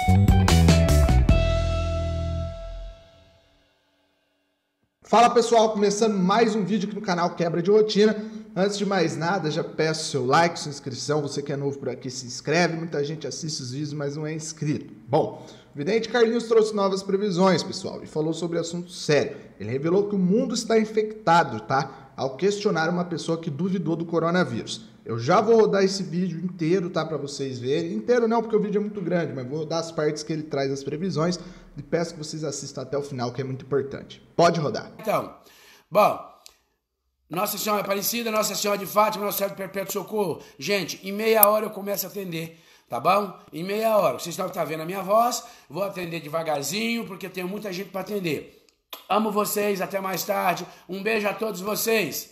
Fala pessoal, começando mais um vídeo aqui no canal Quebra de Rotina. Antes de mais nada, já peço seu like, sua inscrição. Você que é novo por aqui, se inscreve. Muita gente assiste os vídeos, mas não é inscrito. Bom, o vidente Carlinhos trouxe novas previsões, pessoal, e falou sobre assunto sério. Ele revelou que o mundo está infectado, tá? Ao questionar uma pessoa que duvidou do coronavírus. Eu já vou rodar esse vídeo inteiro, tá? Para vocês verem. Inteiro não, porque o vídeo é muito grande, mas vou rodar as partes que ele traz as previsões. E peço que vocês assistam até o final, que é muito importante. Pode rodar. Então, bom, Nossa Senhora Aparecida, Nossa Senhora de Fátima, Nossa Senhora de Perpétuo Socorro. Gente, em meia hora eu começo a atender, tá bom? Em meia hora. Vocês estão vendo a minha voz, vou atender devagarzinho, porque tenho muita gente para atender. Amo vocês, até mais tarde. Um beijo a todos vocês.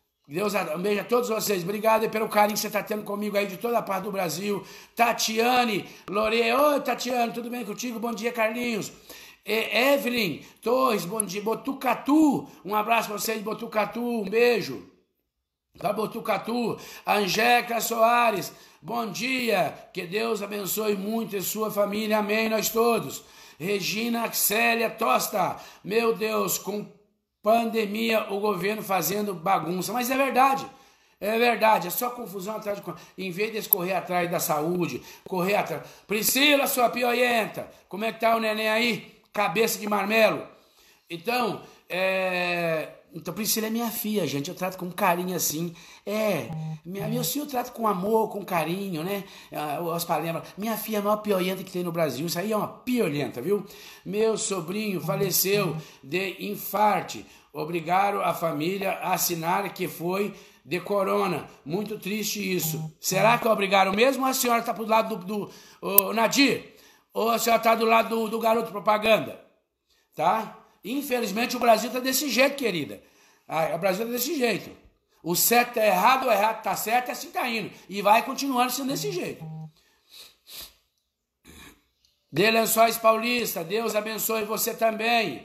Um beijo a todos vocês. Obrigado pelo carinho que você está tendo comigo aí de toda a parte do Brasil. Tatiane, Lore, oi Tatiane, tudo bem contigo? Bom dia, Carlinhos. Evelyn Torres, bom dia. Botucatu, um abraço para vocês, Botucatu, um beijo. Para Botucatu. Angélica Soares, bom dia. Que Deus abençoe muito a sua família, amém, nós todos. Regina Célia Tosta, meu Deus, com pandemia, o governo fazendo bagunça. Mas é verdade, é só confusão atrás de... Em vez de correr atrás da saúde, correr atrás... Priscila, sua pioienta, como é que tá o neném aí? Cabeça de marmelo. Então, Priscila é minha filha, gente, eu trato com carinho assim. Meu filho eu trato com amor, com carinho, né? As palavras. Minha filha é a maior pioienta que tem no Brasil, isso aí é uma piolenta, viu? Meu sobrinho faleceu de infarte. Obrigaram a família a assinar que foi de corona. Muito triste isso. Será que obrigaram mesmo ou a senhora está pro lado do Nadir? Ou a senhora está do lado do garoto propaganda? Tá? Infelizmente o Brasil está desse jeito, querida. O Brasil está desse jeito. O certo está errado, o errado está certo, e assim está indo. E vai continuando sendo desse jeito. De Lençóis Paulista, Deus abençoe você também.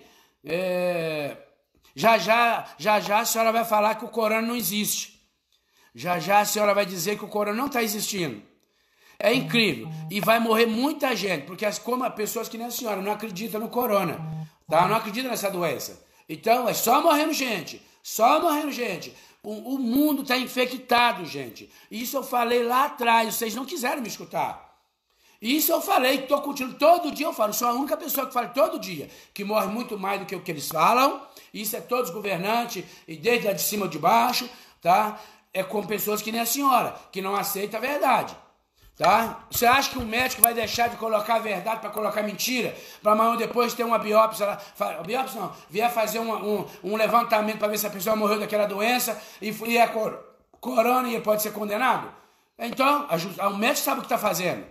Já a senhora vai falar que o corona não existe. Já a senhora vai dizer que o corona não está existindo. É incrível. E vai morrer muita gente, porque como pessoas que nem a senhora não acreditam no corona, tá? Não acreditam nessa doença. Então é só morrendo gente. Só morrendo gente. O mundo está infectado, gente. Isso eu falei lá atrás, vocês não quiseram me escutar. Isso eu falei, estou continuando, todo dia eu falo, sou a única pessoa que fala todo dia, que morre muito mais do que o que eles falam. Isso é todos os governantes, e desde lá de cima ou de baixo, tá? É com pessoas que nem a senhora, que não aceita a verdade. Tá? Você acha que um médico vai deixar de colocar a verdade para colocar mentira? Para amanhã depois ter uma biópsia lá, biópsia não, vier fazer um levantamento para ver se a pessoa morreu daquela doença e é corona e ele pode ser condenado? Então, o médico sabe o que está fazendo.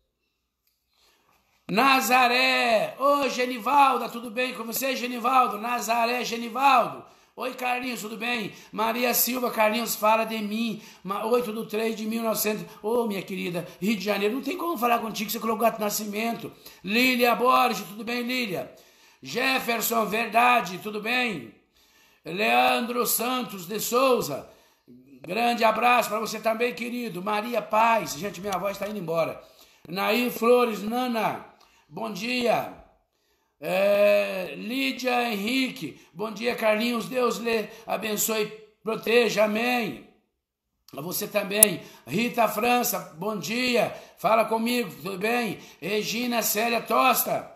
Nazaré, ô Genivalda, tudo bem com você, Genivaldo? Nazaré, Genivaldo. Oi, Carlinhos, tudo bem? Maria Silva, Carlinhos, fala de mim. 8/3 de 1900. Ô, minha querida, Rio de Janeiro, não tem como falar contigo, você colocou o nascimento. Lília Borges, tudo bem, Lília? Jefferson, verdade, tudo bem? Leandro Santos de Souza, grande abraço para você também, querido. Maria Paz, gente, minha voz está indo embora. Nair Flores, Nana, bom dia. Lídia Henrique, bom dia, Carlinhos, Deus lhe abençoe, proteja, amém. A você também. Rita França, bom dia, fala comigo, tudo bem? Regina Célia Tosta.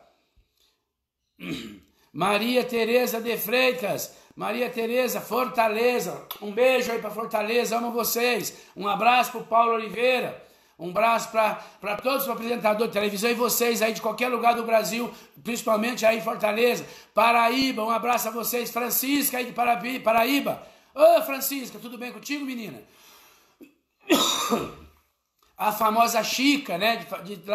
Maria Tereza de Freitas, Maria Tereza, Fortaleza, um beijo aí para Fortaleza, amo vocês. Um abraço para o Paulo Oliveira. Um abraço para todos os apresentadores de televisão e vocês aí de qualquer lugar do Brasil, principalmente aí em Fortaleza. Paraíba, um abraço a vocês. Francisca aí de Paraíba. Ô, Francisca, tudo bem contigo, menina? A famosa Chica, né?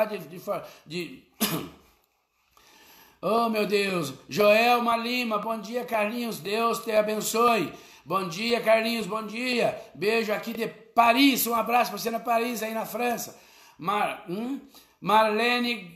Oh, meu Deus. Joelma Lima, bom dia, Carlinhos. Deus te abençoe. Bom dia, Carlinhos, bom dia. Beijo aqui de Paris, um abraço para você na Paris, aí na França. Marlene,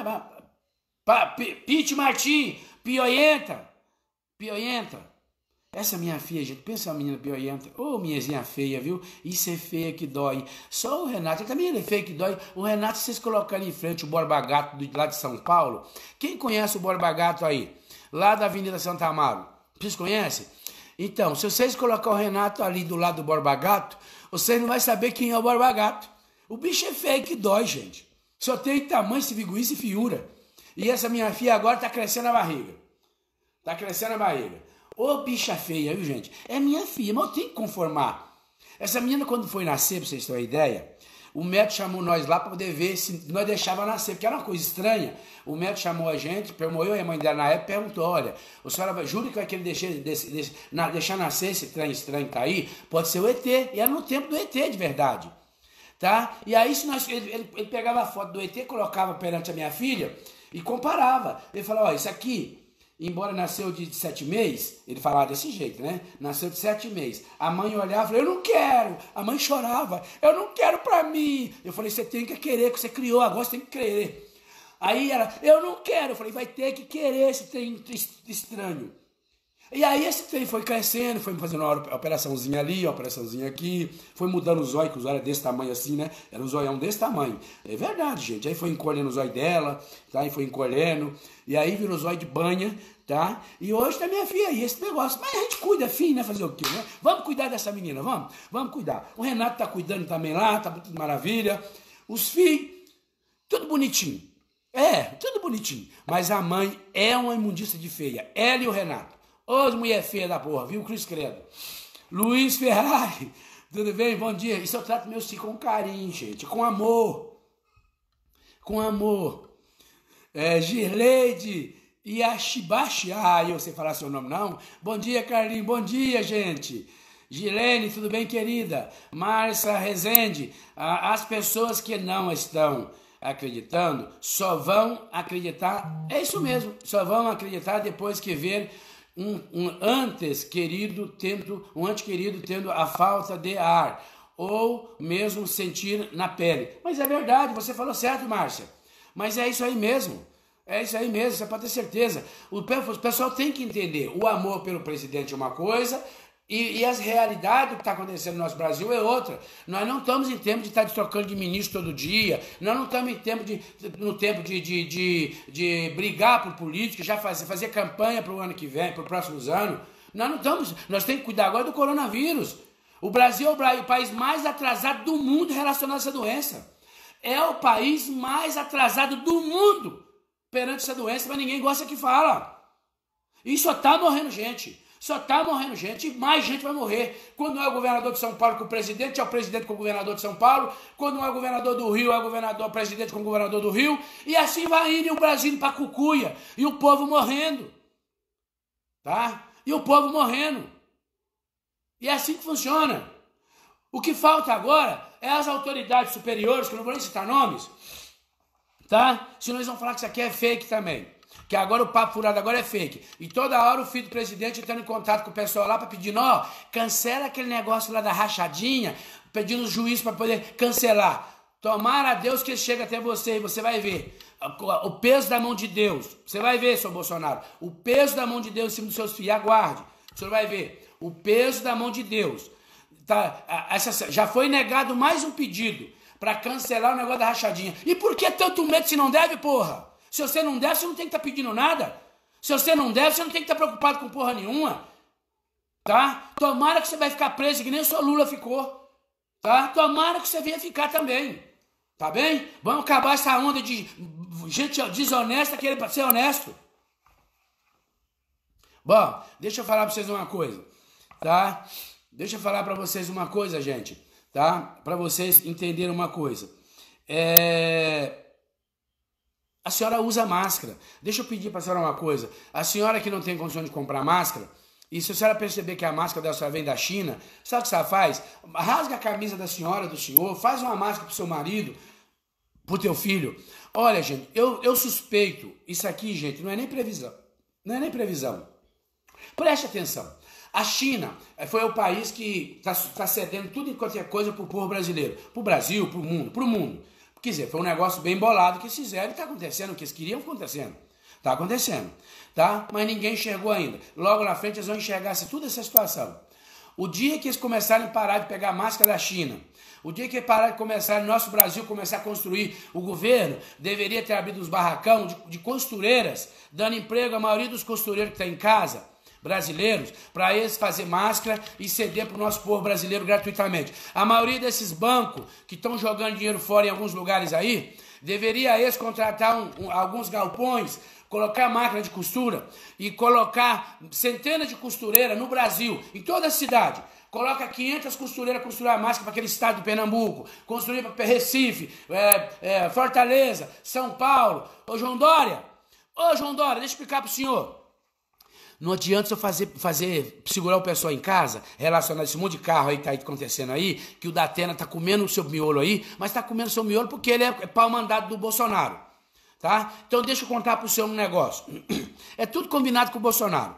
Pete Martim, Pioienta. Essa minha filha, gente, pensa uma menina piorenta. Ô, minhazinha feia, viu? Isso é feia que dói. Só o Renato, ele também é feio que dói. O Renato, se vocês colocarem em frente o Borba Gato lá de São Paulo, quem conhece o Borba Gato aí? Lá da Avenida Santa Amaro. Vocês conhecem? Então, se vocês colocar o Renato ali do lado do Borba Gato, vocês não vão saber quem é o Borba Gato. O bicho é feio que dói, gente. Só tem tamanho, civiguice e fiura. E essa minha filha agora tá crescendo a barriga. Tá crescendo a barriga. Ô bicha feia, viu, gente? É minha filha, mas eu tenho que conformar. Essa menina, quando foi nascer, pra vocês terem uma ideia, o médico chamou nós lá para poder ver se nós deixava nascer, porque era uma coisa estranha. O médico chamou a gente, eu e a mãe dela na época, perguntou, olha, a senhora jura que vai querer deixar nascer esse trem estranho que tá aí? Pode ser o ET, e era no tempo do ET de verdade. Tá? E aí ele pegava a foto do ET, colocava perante a minha filha e comparava. Ele falava, ó, isso aqui, embora nasceu de 7 meses, ele falava desse jeito, né? Nasceu de 7 meses. A mãe olhava e falava, eu não quero. A mãe chorava, eu não quero pra mim. Eu falei, você tem que querer, que você criou, agora você tem que querer. Aí ela, eu não quero. Eu falei, vai ter que querer esse trem estranho. E aí esse trem foi crescendo, foi fazendo uma operaçãozinha ali, uma operaçãozinha aqui, foi mudando o zóio, que o zóio era desse tamanho assim, né? Era um zoião desse tamanho. É verdade, gente. Aí foi encolhendo o zóio dela, tá? Aí foi encolhendo, e aí virou zóio de banha, tá? E hoje tá minha filha aí, esse negócio. Mas a gente cuida, filho, né? Fazer o quê, né? Vamos cuidar dessa menina, vamos cuidar. O Renato tá cuidando também lá, tá tudo maravilha. Os filhos, tudo bonitinho. É, tudo bonitinho. Mas a mãe é uma imundícia de feia, ela e o Renato. Ô, mulher feia da porra, viu? Cruz Credo. Luiz Ferrari, tudo bem? Bom dia. Isso eu trato meus filhos com carinho, gente, com amor. Com amor. Girleide Yashibashi. Ah, eu sei falar seu nome, não? Bom dia, Carlinhos. Bom dia, gente. Gilene, tudo bem, querida? Márcia Rezende. As pessoas que não estão acreditando só vão acreditar, é isso mesmo, só vão acreditar depois que ver um antes querido tendo a falta de ar, ou mesmo sentir na pele. Mas é verdade, você falou certo, Márcia. Mas é isso aí mesmo. É isso aí mesmo, você pode ter certeza. O pessoal tem que entender, o amor pelo presidente é uma coisa, e as realidades do que está acontecendo no nosso Brasil é outra. Nós não estamos em tempo de estar trocando de ministro todo dia, nós não estamos no tempo de brigar por política, já fazer campanha para o ano que vem, para os próximos anos. Nós não estamos, nós temos que cuidar agora do coronavírus. O Brasil é o país mais atrasado do mundo relacionado a essa doença. É o país mais atrasado do mundo perante essa doença, mas ninguém gosta que fala. E só está morrendo gente. Só está morrendo gente e mais gente vai morrer. Quando não é o governador de São Paulo com o presidente, é o presidente com o governador de São Paulo. Quando não é o governador do Rio, é o presidente com o governador do Rio. E assim vai indo, e o Brasil indo para cucuia. E o povo morrendo. Tá? E o povo morrendo. E é assim que funciona. O que falta agora é as autoridades superiores, que eu não vou nem citar nomes, tá? Senão eles vão falar que isso aqui é fake também. Que agora o papo furado agora é fake. E toda hora o filho do presidente entrando em contato com o pessoal lá para pedir, ó, cancela aquele negócio lá da rachadinha, pedindo os juízes para poder cancelar. Tomara a Deus que ele chegue até você e você vai ver o peso da mão de Deus. Você vai ver, seu Bolsonaro, o peso da mão de Deus em cima dos seus filhos. Aguarde, o senhor vai ver o peso da mão de Deus. Tá, já foi negado mais um pedido para cancelar o negócio da rachadinha. E por que tanto medo se não deve, porra? Se você não deve, você não tem que estar pedindo nada. Se você não deve, você não tem que estar preocupado com porra nenhuma. Tá? Tomara que você vai ficar preso, que nem o seu Lula ficou. Tá? Tomara que você venha ficar também. Tá bem? Vamos acabar essa onda de gente desonesta querendo ser honesto. Bom, deixa eu falar para vocês uma coisa. Tá? Deixa eu falar para vocês uma coisa, gente. Tá? Para vocês entenderem uma coisa. A senhora usa máscara. Deixa eu pedir para a senhora uma coisa. A senhora que não tem condição de comprar máscara, e se a senhora perceber que a máscara da senhora vem da China, sabe o que a senhora faz? Rasga a camisa da senhora, do senhor, faz uma máscara pro seu marido, pro teu filho. Olha, gente, eu suspeito, isso aqui, gente, não é nem previsão. Não é nem previsão. Preste atenção. A China foi o país que está cedendo tudo e qualquer coisa pro povo brasileiro. Pro Brasil, pro mundo. Quer dizer, foi um negócio bem bolado que eles fizeram e está acontecendo o que eles queriam acontecendo. Está acontecendo, tá? Mas ninguém enxergou ainda. Logo na frente eles vão enxergar toda essa situação. O dia que eles começarem a parar de pegar máscara da China, o dia que parar de começar, nosso Brasil começar a construir, o governo deveria ter abrido os barracão de costureiras, dando emprego à maioria dos costureiros que estão em casa, brasileiros, para eles fazer máscara e ceder para o nosso povo brasileiro gratuitamente. A maioria desses bancos que estão jogando dinheiro fora em alguns lugares aí, deveria eles contratar alguns galpões, colocar máquina de costura e colocar centenas de costureiras no Brasil, em toda a cidade. Coloca 500 costureiras costurar máscara para aquele estado de Pernambuco, construir para Recife, Fortaleza, São Paulo. Ô João Dória, deixa eu explicar para o senhor. Não adianta eu segurar o pessoal em casa, relacionado a esse monte de carro aí que tá acontecendo aí, que o Datena tá comendo o seu miolo aí, mas tá comendo o seu miolo porque ele é pau mandado do Bolsonaro, tá? Então deixa eu contar pro senhor um negócio. É tudo combinado com o Bolsonaro.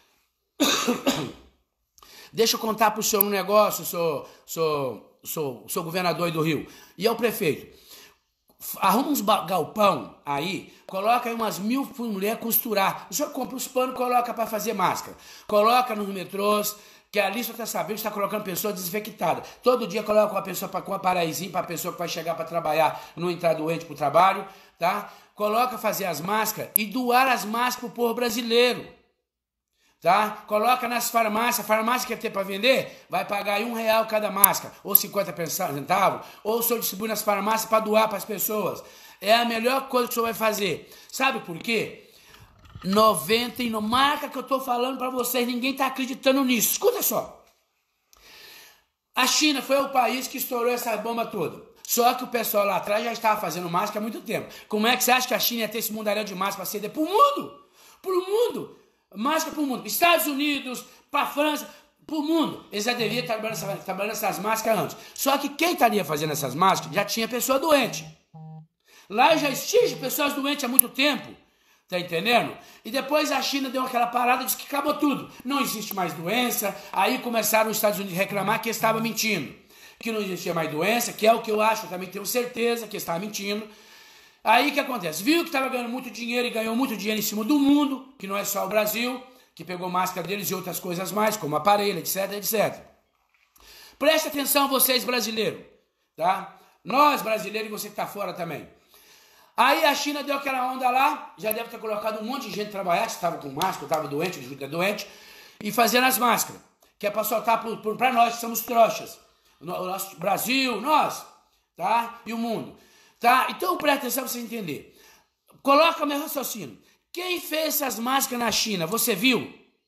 Deixa eu contar pro senhor um negócio, sou governador aí do Rio, e é o prefeito. Arruma uns galpão aí, coloca aí umas 1000 mulheres costurar. O senhor compra os panos, coloca para fazer máscara. Coloca nos metrôs, que ali só está sabendo que está colocando pessoa desinfectada. Todo dia coloca uma pessoa com um aparelhozinho para a pessoa que vai chegar para trabalhar, não entrar doente para o trabalho, tá? Coloca fazer as máscaras e doar as máscaras para o povo brasileiro. Tá? Coloca nas farmácias, a farmácia quer ter para vender, vai pagar aí R$1 cada máscara, ou 50 centavos, ou o senhor distribui nas farmácias para doar para as pessoas. É a melhor coisa que o senhor vai fazer. Sabe por quê? 99, marca que eu estou falando para vocês, ninguém está acreditando nisso. Escuta só. A China foi o país que estourou essa bomba toda. Só que o pessoal lá atrás já estava fazendo máscara há muito tempo. Como é que você acha que a China ia ter esse mundaréu de máscara para ceder para o mundo? Para o mundo. Máscara para o mundo. Estados Unidos, para a França, para o mundo. Eles já deviam estar trabalhando essas máscaras antes. Só que quem estaria fazendo essas máscaras já tinha pessoa doente. Lá já existem pessoas doentes há muito tempo. Tá entendendo? E depois a China deu aquela parada e disse que acabou tudo. Não existe mais doença. Aí começaram os Estados Unidos a reclamar que estava mentindo. Que não existia mais doença, que é o que eu acho, eu também tenho certeza que estava mentindo. Aí o que acontece? Viu que estava ganhando muito dinheiro e ganhou muito dinheiro em cima do mundo, que não é só o Brasil, que pegou máscara deles e outras coisas mais, como aparelho, etc, etc. Preste atenção vocês brasileiros, tá? Nós brasileiros e você que está fora também. Aí a China deu aquela onda lá, já deve ter colocado um monte de gente trabalhar, que estava com máscara, estava doente, doente, e fazendo as máscaras, que é para soltar para nós que somos trouxas. O nosso Brasil, nós, tá? E o mundo. Tá? Então presta atenção para você entender. Coloca meu raciocínio. Quem fez essas máscaras na China? Você viu?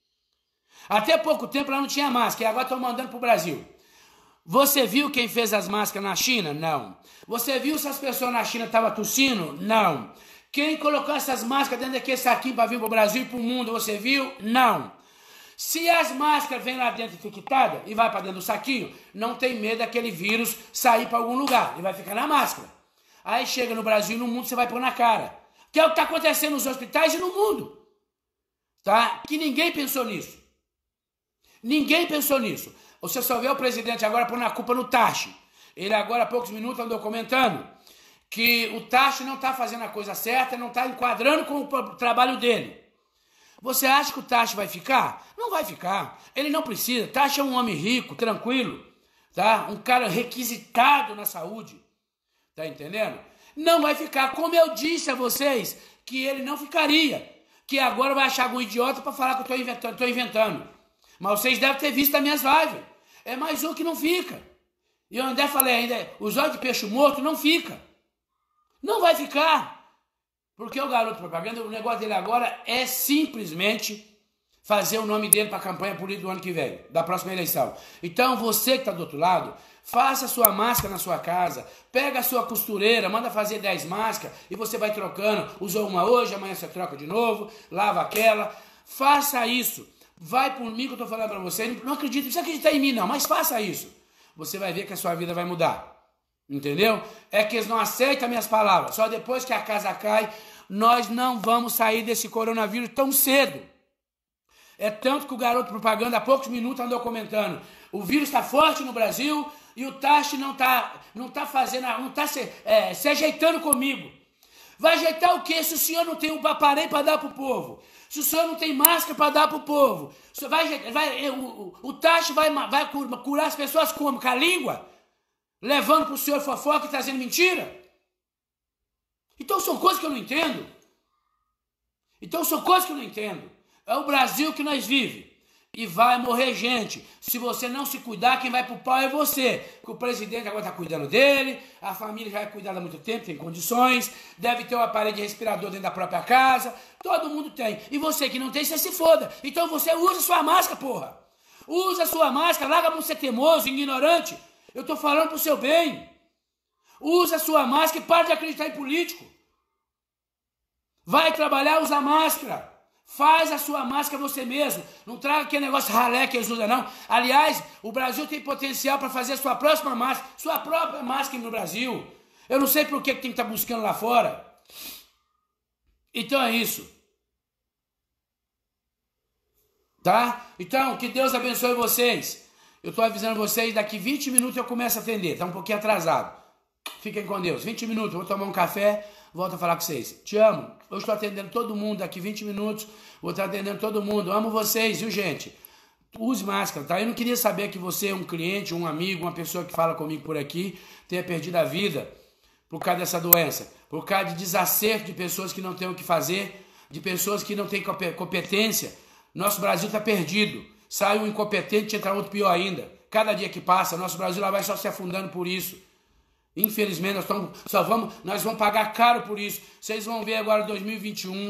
Até pouco tempo lá não tinha máscara e agora estão mandando para o Brasil. Você viu quem fez as máscaras na China? Não. Você viu se as pessoas na China estavam tossindo? Não. Quem colocou essas máscaras dentro daquele saquinho para vir para o Brasil e para o mundo? Você viu? Não. Se as máscaras vêm lá dentro infectadas e vai para dentro do saquinho, não tem medo daquele vírus sair para algum lugar. Ele vai ficar na máscara. Aí chega no Brasil e no mundo você vai pôr na cara. Que é o que está acontecendo nos hospitais e no mundo. Tá? Que ninguém pensou nisso. Ninguém pensou nisso. Você só vê o presidente agora pondo a culpa no Tachi. Ele agora há poucos minutos andou comentando que o Tachi não está fazendo a coisa certa, não está enquadrando com o trabalho dele. Você acha que o Tachi vai ficar? Não vai ficar. Ele não precisa. Tachi é um homem rico, tranquilo. Tá? Um cara requisitado na saúde. Tá entendendo? Não vai ficar, como eu disse a vocês, que ele não ficaria. Que agora vai achar algum idiota para falar que eu estou inventando. Mas vocês devem ter visto as minhas lives. É mais um que não fica. E eu ainda falei ainda, os olhos de peixe morto não fica. Não vai ficar. Porque o garoto propaganda, o negócio dele agora é simplesmente fazer o nome dele para a campanha política do ano que vem, da próxima eleição. Então você que está do outro lado, faça a sua máscara na sua casa, pega a sua costureira, manda fazer 10 máscaras e você vai trocando. Usou uma hoje, amanhã você troca de novo, lava aquela. Faça isso. Vai por mim que eu estou falando para você. Não acredita, não precisa acreditar em mim não, mas faça isso. Você vai ver que a sua vida vai mudar. Entendeu? É que eles não aceitam minhas palavras. Só depois que a casa cai, nós não vamos sair desse coronavírus tão cedo. É tanto que o garoto propaganda há poucos minutos andou comentando. O vírus está forte no Brasil e o Tachi não tá se ajeitando comigo. Vai ajeitar o quê se o senhor não tem um aparelho para dar para o povo? Se o senhor não tem máscara para dar para o povo? O Tacho vai curar as pessoas como? Com a língua? Levando para o senhor fofoca e trazendo mentira? Então são coisas que eu não entendo. É o Brasil que nós vivemos. E vai morrer gente. Se você não se cuidar, quem vai pro pau é você. Porque o presidente agora tá cuidando dele, a família já é cuidada há muito tempo, tem condições, deve ter um aparelho de respirador dentro da própria casa, todo mundo tem. E você que não tem, você se foda. Então você usa sua máscara, porra. Usa sua máscara, larga pra você teimoso, ignorante. Eu tô falando pro seu bem. Usa sua máscara e para de acreditar em político. Vai trabalhar, usa máscara. Faz a sua máscara você mesmo. Não traga aquele negócio ralé que eles usam, não. Aliás, o Brasil tem potencial para fazer a sua próxima máscara, sua própria máscara no Brasil. Eu não sei por que tem que estar buscando lá fora. Então é isso. Tá? Então, que Deus abençoe vocês. Eu estou avisando vocês, daqui 20 minutos eu começo a atender. Tá um pouquinho atrasado. Fiquem com Deus. 20 minutos, eu vou tomar um café, volto a falar com vocês. Te amo. Eu estou atendendo todo mundo daqui 20 minutos. Vou estar atendendo todo mundo. Amo vocês, viu, gente? Use máscara, tá? Eu não queria saber que você, um cliente, um amigo, uma pessoa que fala comigo por aqui, tenha perdido a vida por causa dessa doença. Por causa de desacerto de pessoas que não têm o que fazer, de pessoas que não têm competência. Nosso Brasil está perdido. Sai um incompetente e entra outro pior ainda. Cada dia que passa, nosso Brasil lá vai só se afundando por isso. Infelizmente, nós vamos pagar caro por isso. Vocês vão ver agora 2021,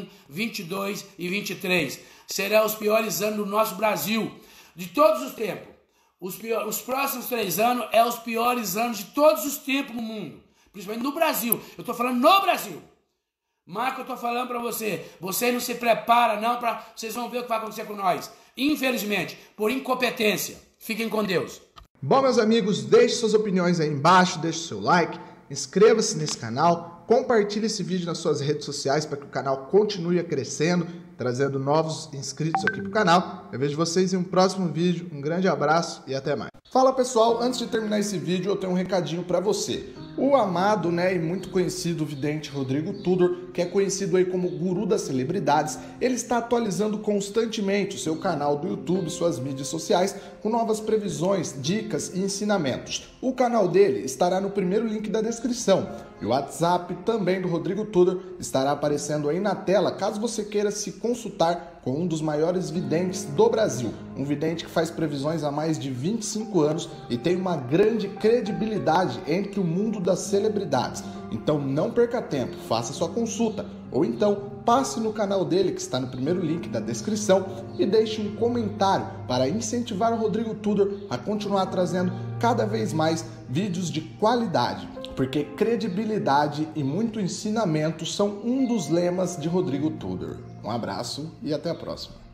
22 e 23. Serão os piores anos do nosso Brasil, de todos os tempos. Os próximos 3 anos é os piores anos de todos os tempos no mundo. Principalmente no Brasil. Eu estou falando no Brasil. Marco, eu estou falando para você. Vocês não se preparam, não, vocês vão ver o que vai acontecer com nós. Infelizmente, por incompetência. Fiquem com Deus. Bom, meus amigos, deixe suas opiniões aí embaixo, deixe seu like, inscreva-se nesse canal, compartilhe esse vídeo nas suas redes sociais para que o canal continue crescendo, trazendo novos inscritos aqui para o canal. Eu vejo vocês em um próximo vídeo, um grande abraço e até mais. Fala pessoal, antes de terminar esse vídeo eu tenho um recadinho para você. O amado, e muito conhecido vidente Rodrigo Tudor, que é conhecido aí como guru das celebridades, ele está atualizando constantemente o seu canal do YouTube, suas mídias sociais, com novas previsões, dicas e ensinamentos. O canal dele estará no primeiro link da descrição. E o WhatsApp também do Rodrigo Tudor estará aparecendo aí na tela, caso você queira se consultar com um dos maiores videntes do Brasil. Um vidente que faz previsões há mais de 25 anos e tem uma grande credibilidade entre o mundo das celebridades. Então não perca tempo, faça sua consulta. Ou então passe no canal dele, que está no primeiro link da descrição, e deixe um comentário para incentivar o Rodrigo Tudor a continuar trazendo cada vez mais vídeos de qualidade. Porque credibilidade e muito ensinamento são um dos lemas de Rodrigo Tudor. Um abraço e até a próxima.